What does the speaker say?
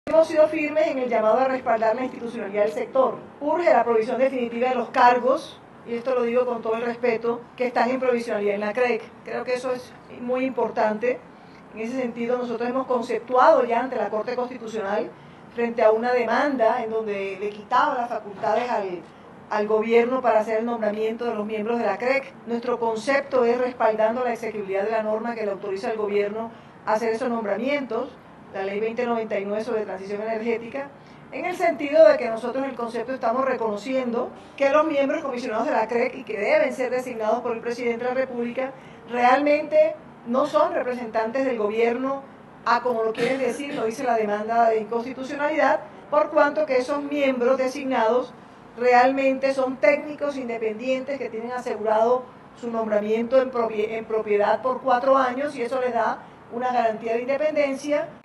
Hemos sido firmes en el llamado a respaldar la institucionalidad del sector. Urge la provisión definitiva de los cargos, y esto lo digo con todo el respeto, que están en provisionalidad en la CREC. Creo que eso es muy importante. En ese sentido, nosotros hemos conceptuado ya ante la Corte Constitucional, frente a una demanda en donde le quitaba las facultades al gobierno para hacer el nombramiento de los miembros de la CREC. Nuestro concepto es respaldando la execuibilidad de la norma que le autoriza al gobierno a hacer esos nombramientos, la ley 2099 sobre transición energética, en el sentido de que nosotros en el concepto estamos reconociendo que los miembros comisionados de la CREC y que deben ser designados por el presidente de la República realmente no son representantes del gobierno a como lo quieren decir, lo dice la demanda de inconstitucionalidad, por cuanto que esos miembros designados realmente son técnicos independientes que tienen asegurado su nombramiento en propiedad por 4 años y eso les da una garantía de independencia.